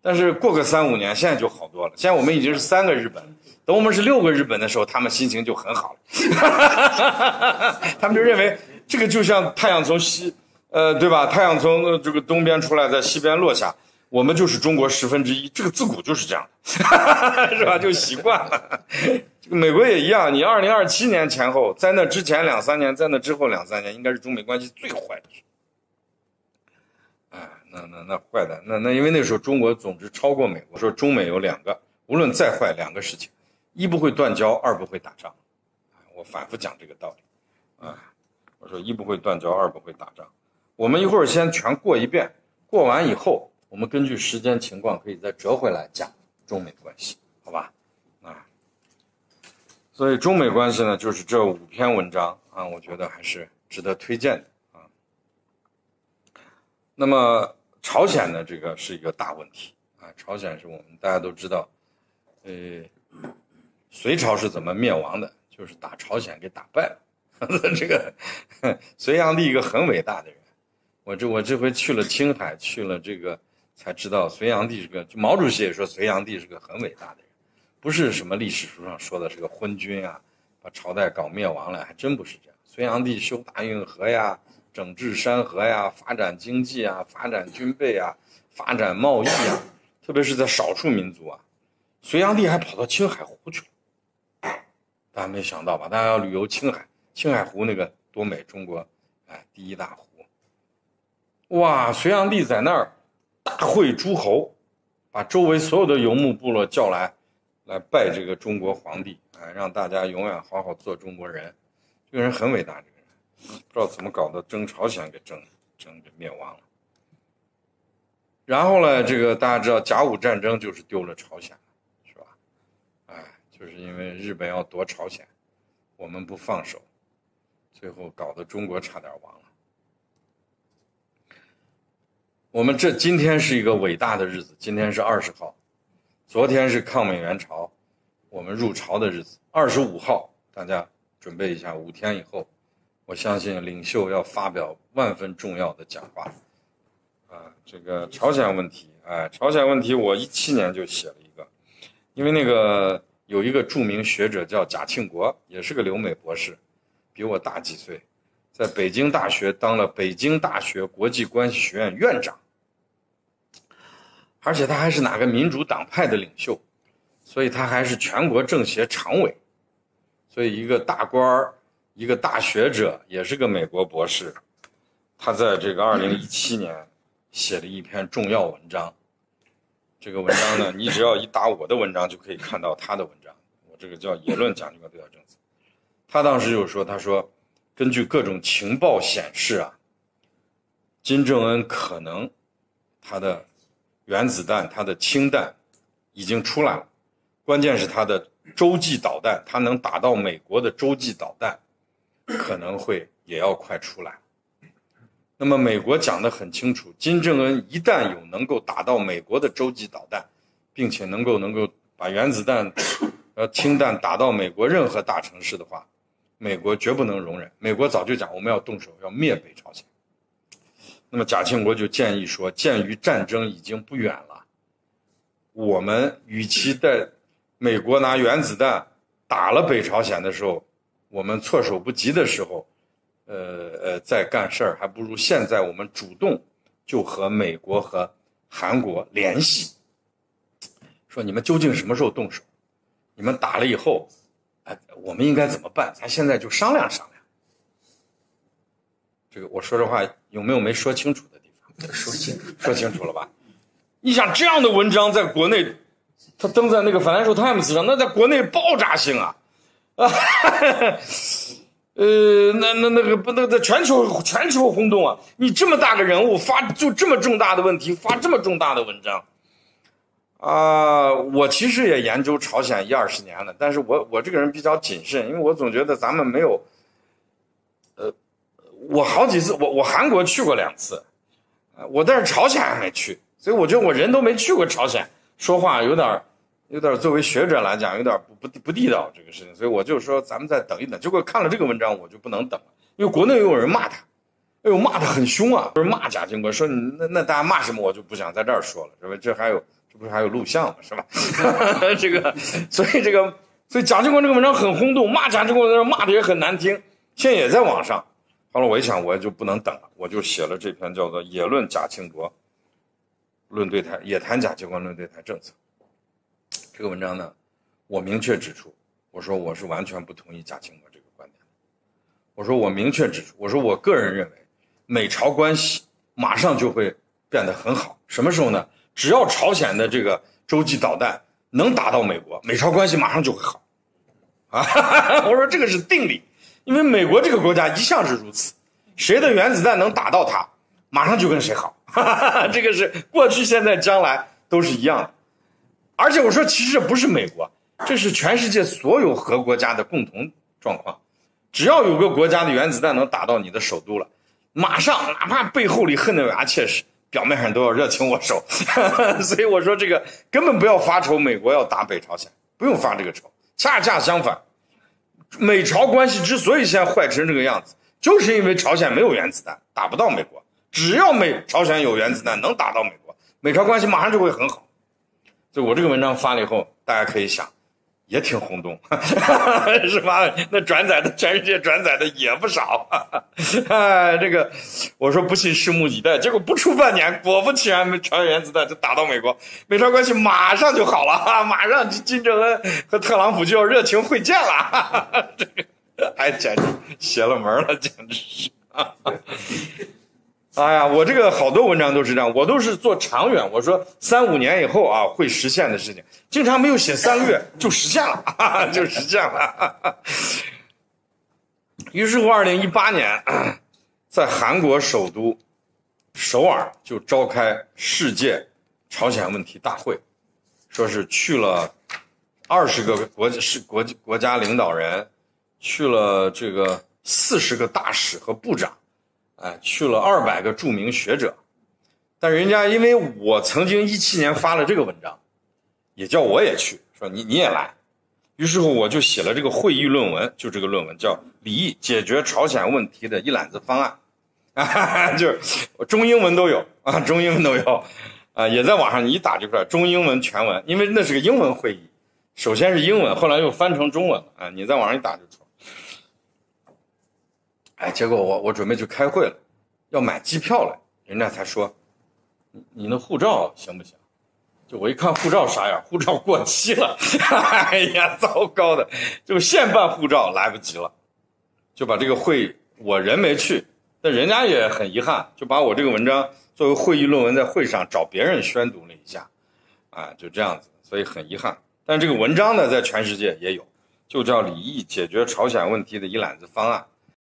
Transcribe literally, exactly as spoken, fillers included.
但是过个三五年，现在就好多了。现在我们已经是三个日本，等我们是六个日本的时候，他们心情就很好了。他们就认为这个就像太阳从西，呃，对吧？太阳从这个东边出来，在西边落下，我们就是中国十分之一，这个自古就是这样的，是吧？就习惯了。这个美国也一样，你二零二七年前后，在那之前两三年，在那之后两三年，应该是中美关系最坏的时候。哎，那那那坏的，那那因为那时候中国总值超过美国，说中美有两个，无论再坏两个事情，一不会断交，二不会打仗。我反复讲这个道理，啊，我说一不会断交，二不会打仗。我们一会儿先全过一遍，过完以后，我们根据时间情况可以再折回来讲中美关系，好吧？啊，所以中美关系呢，就是这五篇文章啊，我觉得还是值得推荐的。那么朝鲜呢，这个是一个大问题啊。朝鲜是我们大家都知道，呃，隋朝是怎么灭亡的？就是打朝鲜给打败了。这个隋炀帝一个很伟大的人，我这我这回去了青海，去了这个才知道隋炀帝是个，毛主席也说隋炀帝是个很伟大的人，不是什么历史书上说的是个昏君啊，把朝代搞灭亡了，还真不是这样。隋炀帝修大运河呀。整治山河呀，发展经济啊，发展军备啊，发展贸易啊，特别是在少数民族啊，隋炀帝还跑到青海湖去了，大家没想到吧？大家要旅游青海，青海湖那个多美，中国哎第一大湖。哇，隋炀帝在那儿大会诸侯，把周围所有的游牧部落叫来，来拜这个中国皇帝，哎，让大家永远好好做中国人。这个人很伟大，这个人。不知道怎么搞的，征朝鲜给征征给灭亡了。然后呢，这个大家知道甲午战争就是丢了朝鲜，是吧？哎，就是因为日本要夺朝鲜，我们不放手，最后搞得中国差点亡了。我们这今天是一个伟大的日子，今天是二十号，昨天是抗美援朝，我们入朝的日子。二十五号，大家准备一下，五天以后。我相信领袖要发表万分重要的讲话，啊，这个朝鲜问题，哎，朝鲜问题我一七年就写了一个，因为那个有一个著名学者叫贾庆国，也是个留美博士，比我大几岁，在北京大学当了北京大学国际关系学院院长，而且他还是哪个民主党派的领袖，所以他还是全国政协常委，所以一个大官儿。一个大学者，也是个美国博士，他在这个二零一七年写了一篇重要文章。这个文章呢，你只要一打我的文章就可以看到他的文章。我这个叫《言论讲究对外政策》。他当时就说，他说，根据各种情报显示啊，金正恩可能他的原子弹、他的氢弹已经出来了，关键是他的洲际导弹，他能打到美国的洲际导弹。可能会也要快出来。那么美国讲得很清楚，金正恩一旦有能够打到美国的洲际导弹，并且能够能够把原子弹、呃氢弹打到美国任何大城市的话，美国绝不能容忍。美国早就讲我们要动手，要灭北朝鲜。那么贾庆国就建议说，鉴于战争已经不远了，我们与其在美国拿原子弹打了北朝鲜的时候，我们措手不及的时候，呃呃，再干事儿，还不如现在我们主动就和美国和韩国联系，说你们究竟什么时候动手？你们打了以后，哎，我们应该怎么办？咱现在就商量商量。这个我说这话有没有没说清楚的地方？ 说清楚， 说清楚了吧？你想这样的文章在国内，他登在那个 Financial Times 上，那在国内爆炸性啊！啊，呃，那那那个不，那在全球全球轰动啊！你这么大个人物发就这么重大的问题，发这么重大的文章，啊、呃，我其实也研究朝鲜一二十年了，但是我我这个人比较谨慎，因为我总觉得咱们没有，呃，我好几次我我韩国去过两次，我但是朝鲜还没去，所以我觉得我人都没去过朝鲜，说话有点。有点作为学者来讲有点不不不地道这个事情，所以我就说咱们再等一等。结果看了这个文章我就不能等了，因为国内又有人骂他，哎呦骂他很凶啊，就是骂贾经国，说你那那大家骂什么我就不想在这儿说了，是吧？这还有这不是还有录像吗？是吧？这个，所以这个，所以贾静雯这个文章很轰动，骂贾静雯骂的也很难听，现在也在网上。后来我一想，我就不能等了，我就写了这篇叫做《也论贾庆国论对台，也谈贾静雯论对台政策》。这个文章呢，我明确指出，我说我是完全不同意贾庆国这个观点。我说我明确指出，我说我个人认为，美朝关系马上就会变得很好。什么时候呢？只要朝鲜的这个洲际导弹能打到美国，美朝关系马上就会好。啊，我说这个是定理，因为美国这个国家一向是如此，谁的原子弹能打到它，马上就跟谁好。这个是过去、现在、将来都是一样的。而且我说，其实这不是美国，这是全世界所有核国家的共同状况。只要有个国家的原子弹能打到你的首都了，马上哪怕背后里恨得牙切齿，表面上都要热情握手。所以我说这个根本不要发愁美国要打北朝鲜，不用发这个愁。恰恰相反，美朝关系之所以现在坏成这个样子，就是因为朝鲜没有原子弹，打不到美国。只要美朝鲜有原子弹能打到美国，美朝关系马上就会很好。就我这个文章发了以后，大家可以想，也挺轰动，是吧？那转载的全世界转载的也不少。哎，这个我说不信，拭目以待。结果不出半年，果不其然，朝鲜原子弹就打到美国，美朝关系马上就好了，马上金正恩和特朗普就要热情会见了。这个哎，简直邪了门了，简直是。哎呀，我这个好多文章都是这样，我都是做长远，我说三五年以后啊会实现的事情，经常没有写三个月就实现了，就实现了。于是乎，二零一八年，在韩国首都首尔就召开世界朝鲜问题大会，说是去了二十个国是国国家领导人，去了这个四十个大使和部长。哎，去了二百个著名学者，但人家因为我曾经一七年发了这个文章，也叫我也去，说你你也来，于是乎我就写了这个会议论文，就这个论文叫《李毅解决朝鲜问题的一揽子方案》，啊，就是中英文都有啊，中英文都有，啊，也在网上你一打就出来中英文全文，因为那是个英文会议，首先是英文，后来又翻成中文了啊，你在网上一打就出来。哎，结果我我准备去开会了，要买机票了，人家才说，你你那护照行不行？就我一看护照啥样，护照过期了，哎呀，糟糕的，就现办护照来不及了，就把这个会我人没去，但人家也很遗憾，就把我这个文章作为会议论文在会上找别人宣读了一下，啊，就这样子，所以很遗憾。但这个文章呢，在全世界也有，就叫李毅解决朝鲜问题的一揽子方案。